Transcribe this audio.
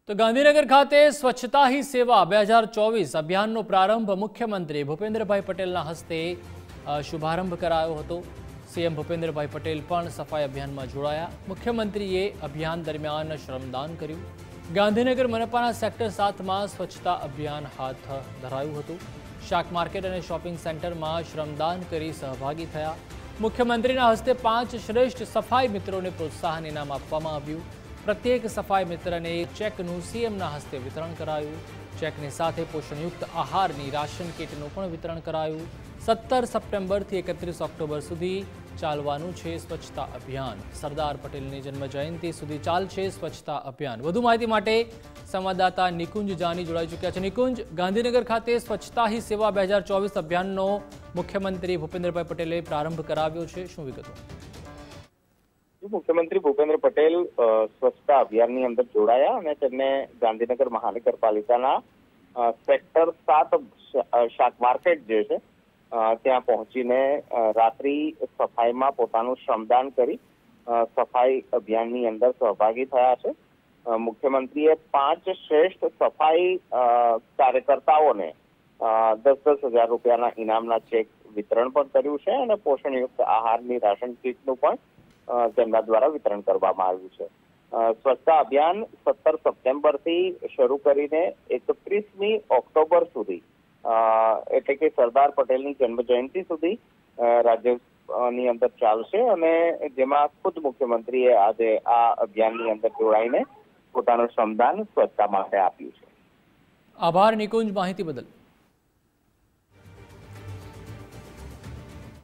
તો ગાંધીનગર ખાતે સ્વચ્છતા હી સેવા 2024 અભિયાનનો પ્રારંભ મુખ્યમંત્રી ભૂપેન્દ્રભાઈ પટેલના હસ્તે શુભારંભ કરાયો હતો। સીએમ ભૂપેન્દ્રભાઈ પટેલ પણ સફાઈ અભિયાનમાં જોડાયા। મુખ્યમંત્રીએ અભિયાન દરમિયાન શ્રમદાન કર્યું। ગાંધીનગર મનપાના સેક્ટર 7માં સ્વચ્છતા અભિયાન હાથ ધરાયું હતું। શાક માર્કેટ અને શોપિંગ સેન્ટરમાં શ્રમદાન કરી સહભાગી થયા। મુખ્યમંત્રીના હસ્તે 5 શ્રેષ્ઠ સફાઈ મિત્રોને પ્રોત્સાહન ઇનામ આપવામાં આવ્યું। प्रत्येक सफाई मित्र ने चेकनु सीएमना हस्ते वितरण करायु। चेकनी साथे पोषणयुक्त आहारनी राशन किटनु पण वितरण करायु। 17 सप्टेम्बर थी 31 ऑक्टोबर सुधी चालवानुं छे स्वच्छता अभियान। सरदार पटेलनी जन्म जयंती सुधी चालशे स्वच्छता अभियान। વધુ માહિતી માટે સંવાદદાતા નિકુંજ જાની જોડાઈ ચૂક્યા છે। નિકુંજ, ગાંધીનગર ખાતે સ્વચ્છતા હી સેવા 2024 અભિયાનનો મુખ્યમંત્રી ભૂપેન્દ્રભાઈ પટેલે પ્રારંભ કરાવ્યો છે, શું વિગતો? मुख्यमंत्री भूपेन्द्र पटेल स्वच्छता अभियान ની અંદર જોડાયા અને તેમને ગાંધીનગર મહાનગરપાલિકાના સેક્ટર 7 શાક માર્કેટ જે છે ત્યાં પહોંચીને રાત્રિ સફાઈમાં પોતાનું શ્રમદાન કરી સફાઈ અભિયાનની અંદર સહભાગી થયા છે। મુખ્યમંત્રીએ 5 શ્રેષ્ઠ સફાઈ કાર્યકર્તાઓને 10,000 રૂપિયાના ઇનામના ચેક વિતરણ પણ કર્યું છે અને પોષણયુક્ત આહારની રાશન કીટનું પણ તેમના દ્વારા વિતરણ કરવામાં આવ્યું છે। સ્વચ્છતા અભિયાન 17 સપ્ટેમ્બરથી શરૂ કરીને 31મી ઓક્ટોબર સુધી એટલે કે સરદાર પટેલની જન્મ જયંતિ સુધી રાજ્યની અંદર ચાલશે અને જેમાં ખુદ મુખ્યમંત્રીએ આજે આ અભિયાનની અંદર જોડાઈને પોતાનું શ્રમદાન સ્વચ્છતા માટે આપ્યું છે। આભાર નિકુંજ, માહિતી બદલ।